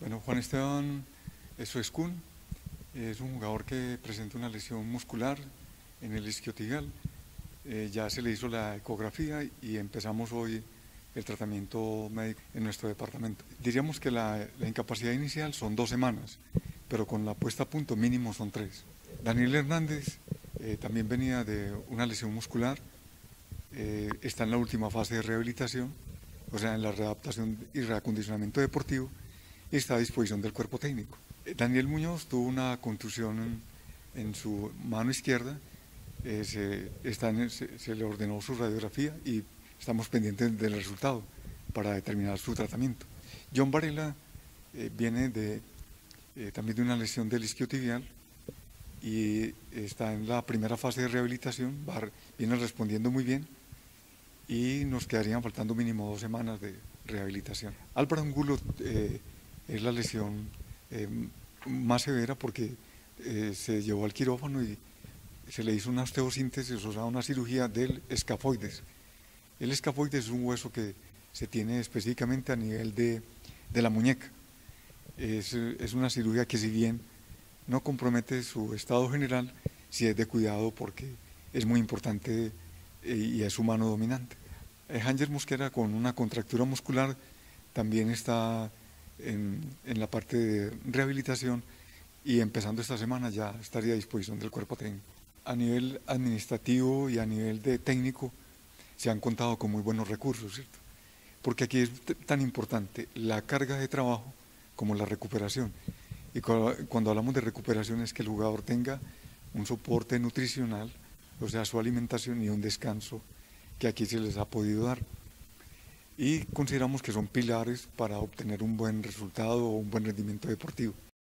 Bueno, Juan Esteban Escoescún es un jugador que presenta una lesión muscular en el isquiotibial. Ya se le hizo la ecografía y empezamos hoy el tratamiento médico en nuestro departamento. Diríamos que la incapacidad inicial son 2 semanas, pero con la puesta a punto mínimo son 3. Daniel Hernández también venía de una lesión muscular, está en la última fase de rehabilitación, o sea, en la readaptación y reacondicionamiento deportivo, y está a disposición del cuerpo técnico. Daniel Muñoz tuvo una contusión en su mano izquierda, se le ordenó su radiografía y estamos pendientes del resultado para determinar su tratamiento. John Varela viene también de una lesión del isquiotibial y está en la primera fase de rehabilitación, viene respondiendo muy bien y nos quedarían faltando mínimo 2 semanas de rehabilitación. Álvaro Angulo es la lesión más severa porque se llevó al quirófano y se le hizo una osteosíntesis, o sea, una cirugía del escafoides. El escafoides es un hueso que se tiene específicamente a nivel de la muñeca. Es una cirugía que, si bien no compromete su estado general, sí es de cuidado porque es muy importante y es su mano dominante. Hanger Mosquera, con una contractura muscular, también está en la parte de rehabilitación y empezando esta semana ya estaría a disposición del cuerpo técnico. A nivel administrativo y a nivel de técnico se han contado con muy buenos recursos, ¿cierto? Porque aquí es tan importante la carga de trabajo como la recuperación. Y cuando hablamos de recuperación es que el jugador tenga un soporte nutricional, o sea, su alimentación y un descanso que aquí se les ha podido dar. Y consideramos que son pilares para obtener un buen resultado o un buen rendimiento deportivo.